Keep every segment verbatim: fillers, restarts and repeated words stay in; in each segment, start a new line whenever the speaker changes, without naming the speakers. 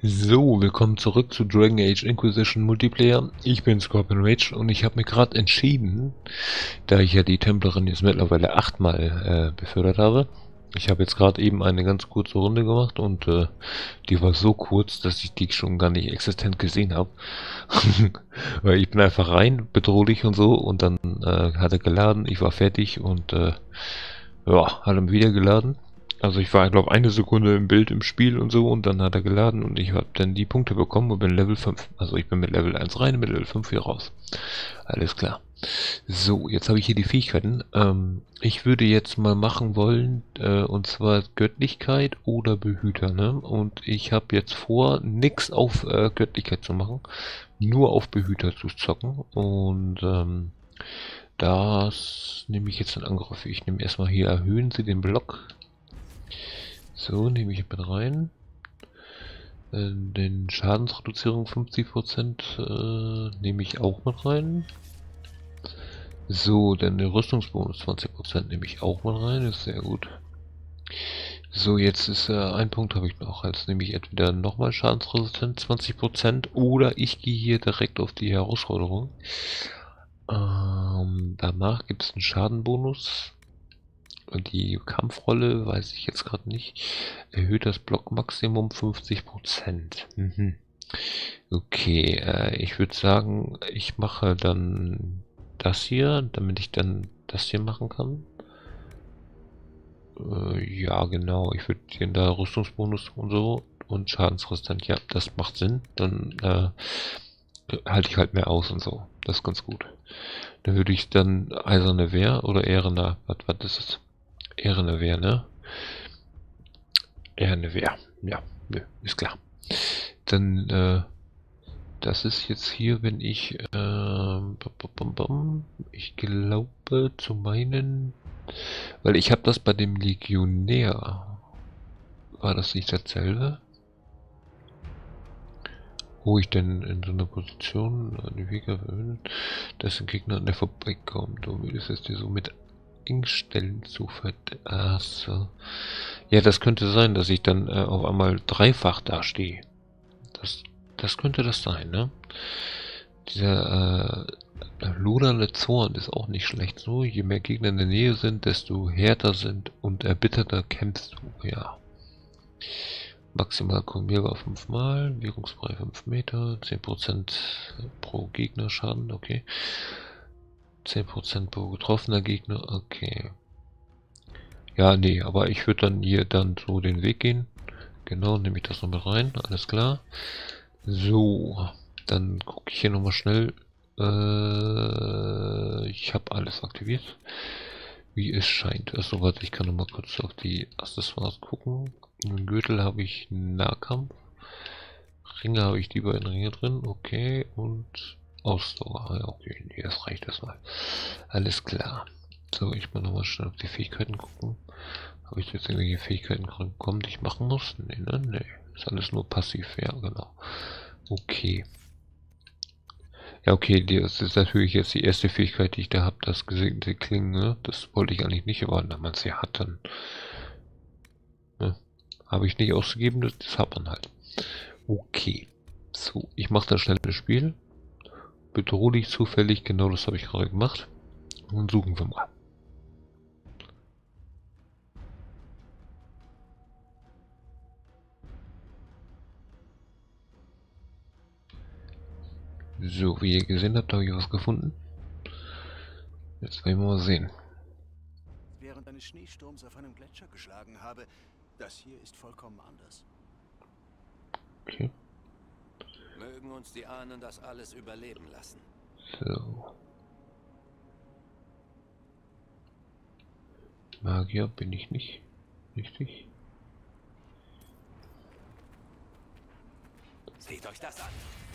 So, willkommen zurück zu Dragon Age Inquisition Multiplayer. Ich bin Scorpion Rage und ich habe mir gerade entschieden, da ich ja die Templerin jetzt mittlerweile achtmal äh, befördert habe. Ich habe jetzt gerade eben eine ganz kurze Runde gemacht und äh, die war so kurz, dass ich die schon gar nicht existent gesehen habe. Weil ich bin einfach rein, bedrohlich und so, und dann äh, hat er geladen, ich war fertig und äh, ja, hat er wieder geladen. Also ich war, glaube eine Sekunde im Bild im Spiel und so, und dann hat er geladen und ich habe dann die Punkte bekommen und bin Level fünf. Also ich bin mit Level eins rein, mit Level fünf hier raus. Alles klar. So, jetzt habe ich hier die Fähigkeiten. Ähm, ich würde jetzt mal machen wollen, äh, und zwar Göttlichkeit oder Behüter, ne? Und ich habe jetzt vor, nix auf äh, Göttlichkeit zu machen, nur auf Behüter zu zocken. Und ähm, das nehme ich jetzt in Angriff. Ich nehme erstmal hier, erhöhen Sie den Block. So, nehme ich mit rein. Äh, den Schadensreduzierung fünfzig Prozent äh, nehme ich auch mit rein. So, dann der Rüstungsbonus zwanzig Prozent nehme ich auch mit rein. Ist sehr gut. So, jetzt ist äh, ein Punkt habe ich noch. Jetzt nehme ich entweder nochmal Schadensresistent zwanzig Prozent oder ich gehe hier direkt auf die Herausforderung. Ähm, danach gibt es einen Schadenbonus. Die Kampfrolle weiß ich jetzt gerade nicht. Erhöht das Blockmaximum fünfzig Prozent. Mhm. Okay, äh, ich würde sagen, ich mache dann das hier, damit ich dann das hier machen kann. Äh, ja, genau. Ich würde hier da Rüstungsbonus und so und Schadensresistent. Ja, das macht Sinn. Dann äh, halte ich halt mehr aus und so. Das ist ganz gut. Dann würde ich dann eiserne Wehr oder ehrene, was, was ist es? Ehrene Wehr, ne? Ehrene Wehr. Ja, nö, ist klar. Dann, äh, das ist jetzt hier, wenn ich, äh, bum, bum, bum, ich glaube zu meinen, weil ich habe das bei dem Legionär, war das nicht dasselbe? Wo ich denn in so einer Position an die Wege erhöhen, dass ein Gegner an der vorbeikommt, um ist es dir so mit Engstellen zu verd... Ach so. Ja, das könnte sein, dass ich dann äh, auf einmal dreifach dastehe. Das, das könnte das sein, ne? Dieser äh, lodernde Zorn ist auch nicht schlecht. So, je mehr Gegner in der Nähe sind, desto härter sind und erbitterter kämpfst du, ja. Maximal kombinierbar fünf Mal, wirkungsfrei fünf Meter, zehn Prozent pro Gegner Schaden, okay. zehn Prozent pro getroffener Gegner, okay. Ja, nee, aber ich würde dann hier dann so den Weg gehen. Genau, nehme ich das noch mit rein, alles klar. So, dann gucke ich hier nochmal schnell. Äh, ich habe alles aktiviert, wie es scheint. Achso, warte, ich kann nochmal kurz auf die Accessoires gucken. Im Gürtel habe ich Nahkampf. Ringe habe ich die beiden Ringe drin, okay. Und Ausdauer, ja, okay, nee, das reicht erstmal. Alles klar. So, ich mal nochmal schnell auf die Fähigkeiten gucken. Habe ich jetzt irgendwelche Fähigkeiten bekommen, die ich machen muss? Nee, ne? Nee. Ist alles nur passiv, ja, genau. Okay. Ja, okay, das ist natürlich jetzt die erste Fähigkeit, die ich da habe, das gesegnete Klingen, ne? Das wollte ich eigentlich nicht, aber wenn man es ja hat, dann ne? Habe ich nicht ausgegeben, das, das hat man halt. Okay. So, ich mache das schnell das Spiel. Bedrohlich, zufällig, genau das habe ich gerade gemacht. Und suchen wir mal. So, wie ihr gesehen habt, habe ich was gefunden. Jetzt werden wir mal sehen.
Während eines Schneesturms auf einem Gletscher geschlagen habe. Das hier ist vollkommen anders.
Okay.
Mögen uns die Ahnen das alles überleben lassen.
So. Magier bin ich nicht. Richtig?
Seht euch das an!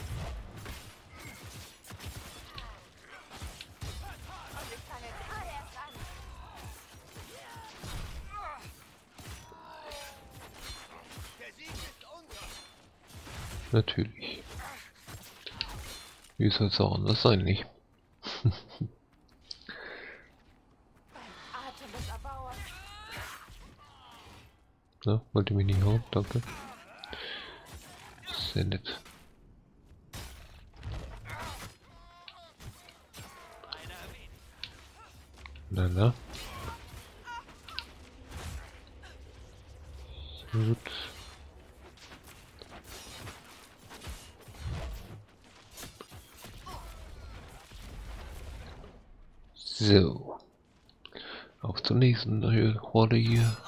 Natürlich. Wie soll es auch anders sein, nicht? Ja, wollte mich nicht hauen, danke. Sehr nett. Na, na. Gut. So. Auf zur nächsten neue Horde hier.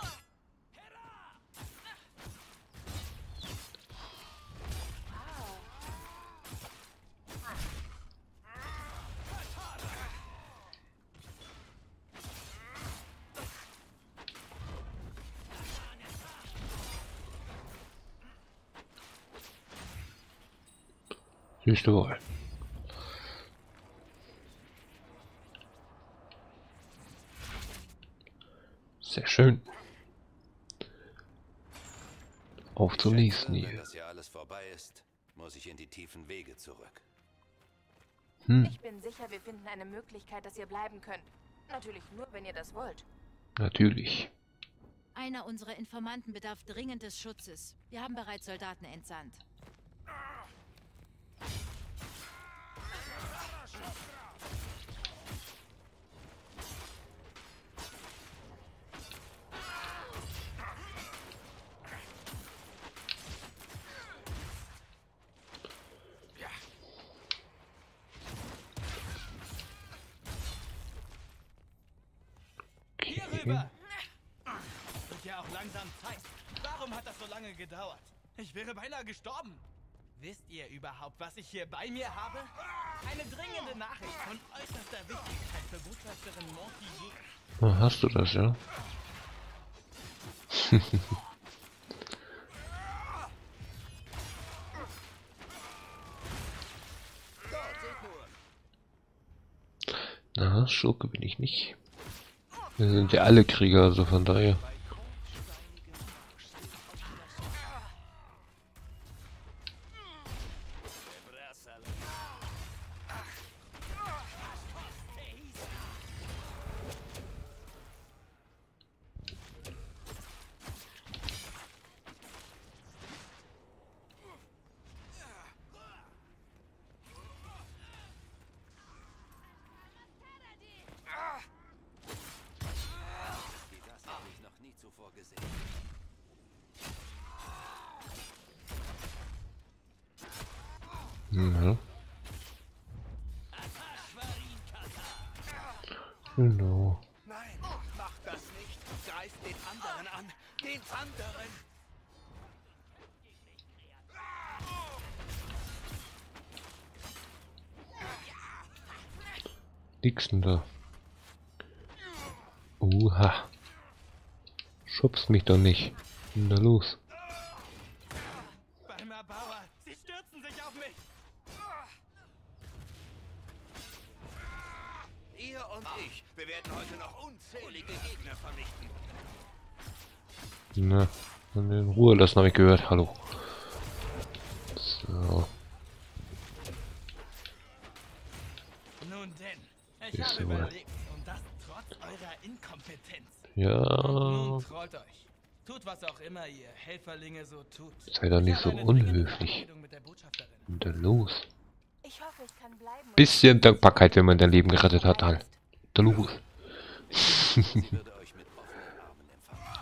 Siehst du wohl. Sehr schön. Auf zum nächsten
Wenn
hier.
das hier alles vorbei ist, muss ich in die tiefen Wege zurück.
Hm,
Ich bin sicher, wir finden eine Möglichkeit, dass ihr bleiben könnt. Natürlich nur, wenn ihr das wollt.
natürlich.
Einer unserer Informanten bedarf dringend des Schutzes. Wir haben bereits Soldaten entsandt.
Hier rüber! Wird ja auch langsam Zeit. Warum hat das so lange gedauert? Ich wäre beinahe gestorben. Wisst ihr überhaupt, was ich hier bei mir habe? Eine dringende Nachricht von äußerster Wichtigkeit für Botschafterin Montier.
Na, hast du das, ja? Na, Schurke bin ich nicht. Wir sind ja alle Krieger, also von daher.
Das habe ich noch nie zuvor gesehen.
Ja. Genau.
Nein, mach das nicht. Greif den anderen an. Den anderen.
Nix denn da? Oha. Schubst mich doch nicht. Was ist denn da los?
Beim Erbauer, sie stürzen sich auf mich.
Ihr und ich, wir werden heute noch unzählige Gegner vernichten.
Na, dann in Ruhe lassen, habe ich gehört. Hallo. So.
Nun denn, ich
Ist
habe
so.
überlebt und das trotz eurer Inkompetenz.
Ja.
Nun trollt euch. Tut was auch immer ihr Helferlinge so tut.
Sei doch nicht
Ich
so
habe eine dringende
unhöflich.
Verabredung mit der Botschafterin.
Was ist denn da los?
Ich hoffe, ich kann bleiben. und-
Bisschen Dankbarkeit, wenn man dein Leben gerettet hat, halt. Da los.
Sie würde euch mit offenen Armen empfangen.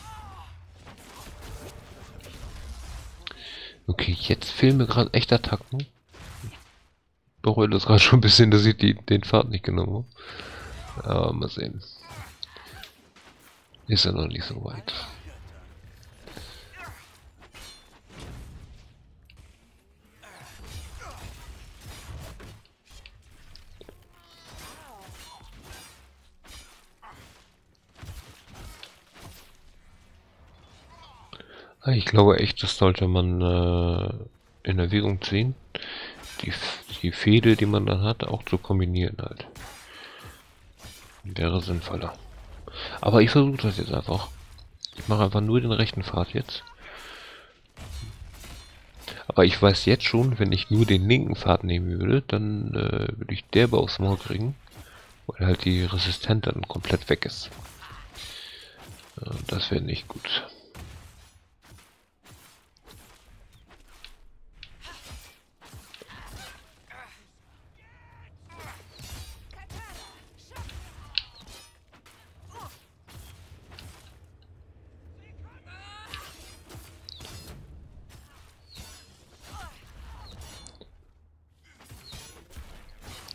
Okay, jetzt fehlen mir gerade echt Attacken. Ich bereue das gerade schon ein bisschen, dass ich die, den Pfad nicht genommen habe. Aber mal sehen. Ist ja noch nicht so weit. Ich glaube echt, das sollte man äh, in Erwägung ziehen, die, die Fehde, die man dann hat, auch zu kombinieren halt. Wäre sinnvoller. Aber ich versuche das jetzt einfach. Ich mache einfach nur den rechten Pfad jetzt. Aber ich weiß jetzt schon, wenn ich nur den linken Pfad nehmen würde, dann äh, würde ich derbe aufs Maul kriegen, weil halt die Resistenz dann komplett weg ist. Ja, das wäre nicht gut.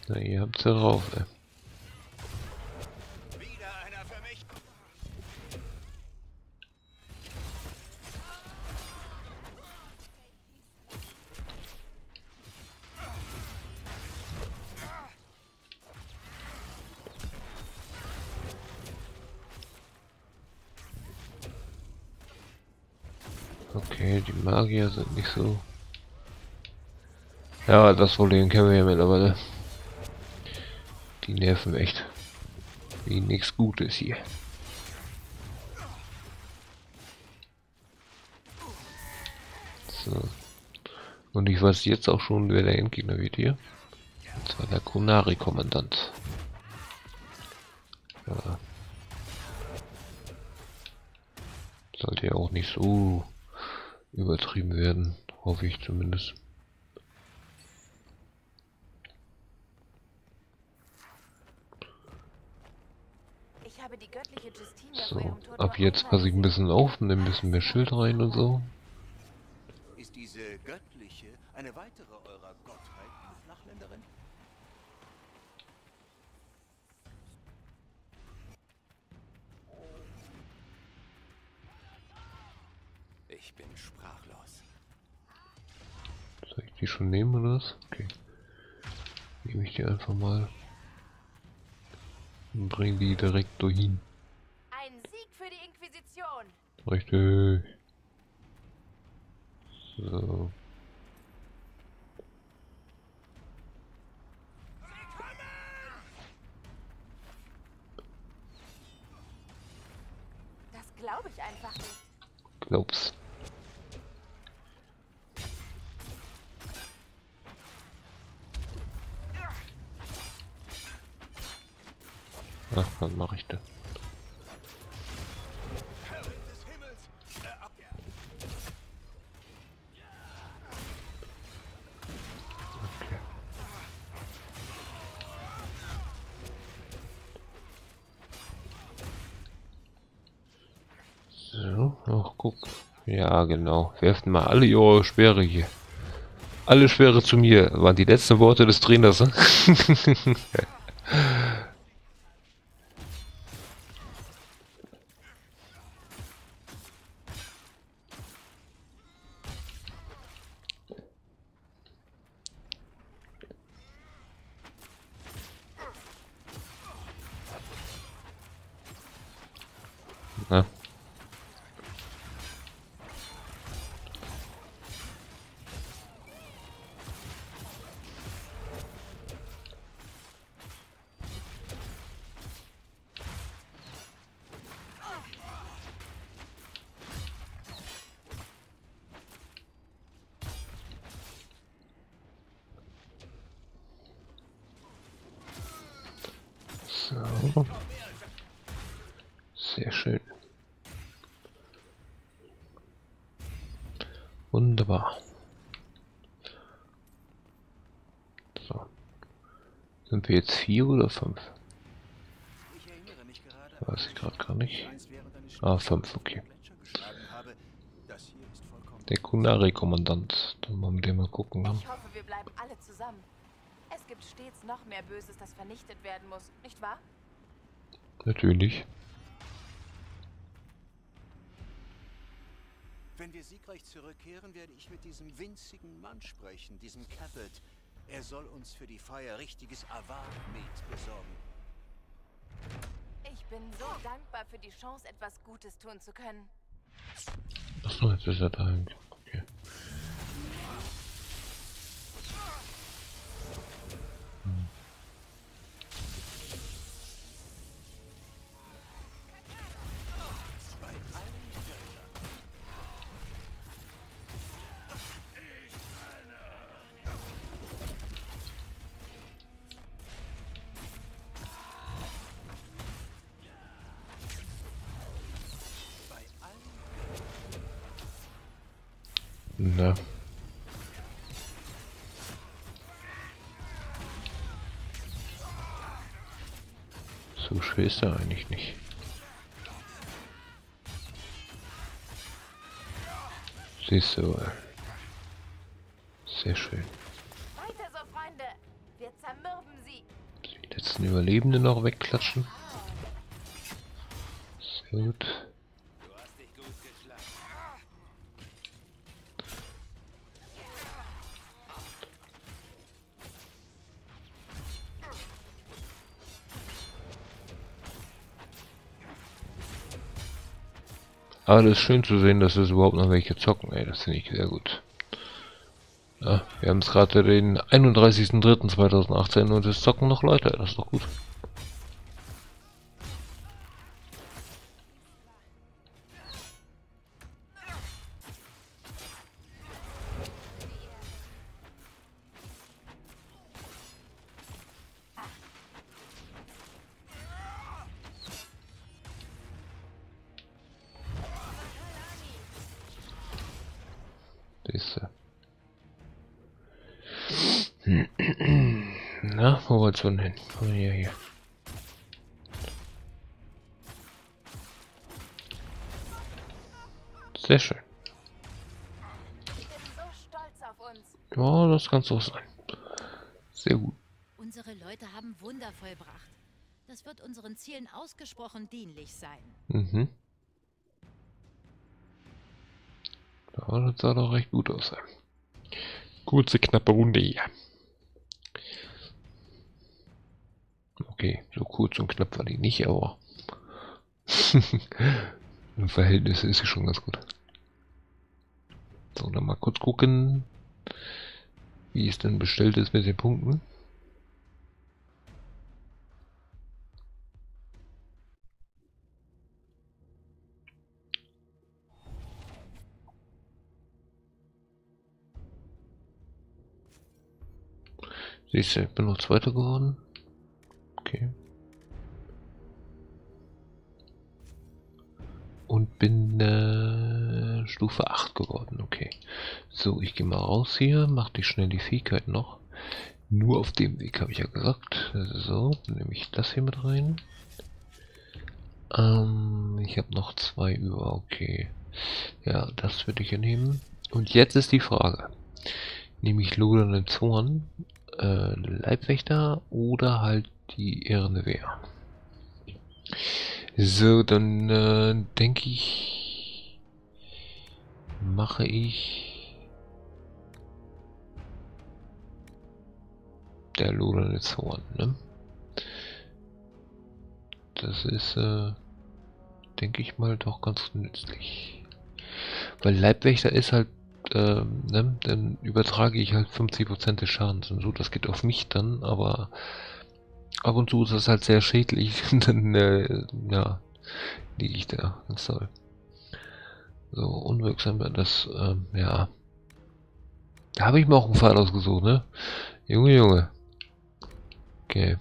Na, ihr habt's ja drauf, ey.
Wieder einer für mich.
Okay, die Magier sind nicht so... Ja, das Problem kennen wir ja mittlerweile. Die nerven echt. Wie nichts Gutes hier. So. Und ich weiß jetzt auch schon, wer der Endgegner wird hier. Und zwar der Kronari-Kommandant. Ja. Sollte ja auch nicht so übertrieben werden, hoffe ich zumindest.
Ich habe die göttliche Justinia vor
So,
ihrem Tod
ab
nur
jetzt
einmal
passe ich ein
gesehen.
bisschen auf, nehme ein bisschen mehr Schild rein und so.
Ist diese göttliche eine weitere eurer Gottheiten, Flachländerin?
Ich bin sprachlos.
Soll ich die schon nehmen oder was? Okay. Nehme ich die einfach mal. Und bringe die direkt dahin.
Ein Sieg für die Inquisition.
Richtig. So.
Das glaube ich einfach nicht.
Glaub's. Ach, was mache ich denn?
Des Himmels! Äh, ab.
Okay. So, ach guck. Ja, genau. Werft mal alle eure Speere hier. Alle Speere zu mir, waren die letzten Worte des Trainers. Ne? Na. So. Sehr schön. Wunderbar. So. Sind wir jetzt vier oder fünf?
Ich erinnere mich gerade,
Weiß ich gerade gar nicht.
eins während eines
Ah, fünf, okay.
Gletscher geschlagen habe. Das hier ist vollkommen.
Der Kunari-Kommandant. Dann wollen wir den mal gucken. Ne?
Ich hoffe, wir bleiben alle zusammen. Es gibt stets noch mehr Böses, das vernichtet werden muss, nicht wahr?
Natürlich.
Wenn wir siegreich zurückkehren, werde ich mit diesem winzigen Mann sprechen, diesem Cabot. Er soll uns für die Feier richtiges Avar-Met besorgen.
Ich bin so dankbar für die Chance, etwas Gutes tun zu können.
Achso, jetzt ist er da. Okay. Hm.
Bei allen Göttern. Bei allen
Na. So schwer ist er eigentlich nicht. Siehst du, äh, sehr schön.
Weiter so, Freunde! Wir zermürben sie!
Letzten Überlebenden noch wegklatschen. Sehr gut.
Du hast dich gut geschlagen.
Aber das ist schön zu sehen, dass es überhaupt noch welche zocken, ey, das finde ich sehr gut. Ja, wir haben es gerade den einunddreißigsten dritten zweitausendachtzehn und es zocken noch Leute, das ist doch gut. Siehste. Na, wo wollt's denn hin? Oh, hier, hier. Sehr schön.
Ich bin so stolz auf uns.
Ja, das kann so sein. Sehr gut.
Unsere Leute haben Wunder vollbracht. Das wird unseren Zielen ausgesprochen dienlich sein.
Mhm. Ja, das sah doch recht gut aus. Kurze, knappe Runde hier. Okay, so kurz und knapp war die nicht, aber im Verhältnis ist sie schon ganz gut. So, dann mal kurz gucken, wie es denn bestellt ist mit den Punkten. Siehst du, ich bin noch Zweiter geworden. Okay. Und bin äh, Stufe acht geworden. Okay. So, ich gehe mal raus hier, mache die schnell die Fähigkeit noch. Nur auf dem Weg, habe ich ja gesagt. So, dann nehme ich das hier mit rein. Ähm, ich habe noch zwei über, okay. Ja, das würde ich ja nehmen. Und jetzt ist die Frage. Nehme ich lodernden Zorn, äh, Leibwächter oder halt die ehrende Wehr? So, dann äh, denke ich, mache ich der lodernde Zorn, ne? Das ist, äh, denke ich mal, doch ganz nützlich. Weil Leibwächter ist halt, äh, ne, dann übertrage ich halt fünfzig Prozent des Schadens und so, das geht auf mich dann, aber ab und zu ist das halt sehr schädlich, dann, äh, ja, liege ich da, ganz toll. So, unwirksam, das, ähm, ja. Da habe ich mir auch einen Pfeil ausgesucht, ne? Junge, Junge. Okay.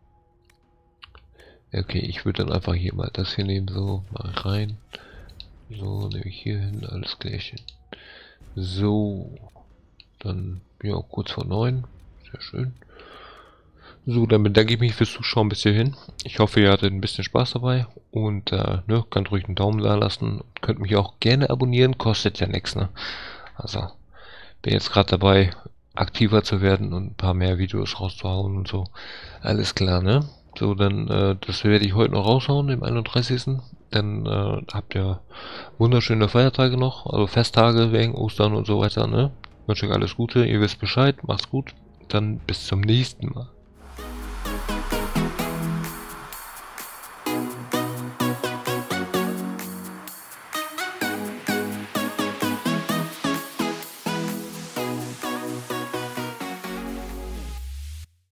Okay, ich würde dann einfach hier mal das hier nehmen, so, mal rein. So, nehme ich hier hin, alles klärchen. So, dann, ja, kurz vor neun. Sehr schön. So, dann bedanke ich mich fürs Zuschauen bis hierhin. Ich hoffe, ihr hattet ein bisschen Spaß dabei. Und, äh, ne, könnt ruhig einen Daumen da lassen. Könnt mich auch gerne abonnieren, kostet ja nichts, ne? Also, bin jetzt gerade dabei, aktiver zu werden und ein paar mehr Videos rauszuhauen und so. Alles klar, ne? So, dann, äh, das werde ich heute noch raushauen, dem einunddreißigsten Dann äh, habt ihr wunderschöne Feiertage noch, also Festtage wegen Ostern und so weiter, ne? Ich wünsche euch alles Gute, ihr wisst Bescheid, macht's gut, dann bis zum nächsten Mal.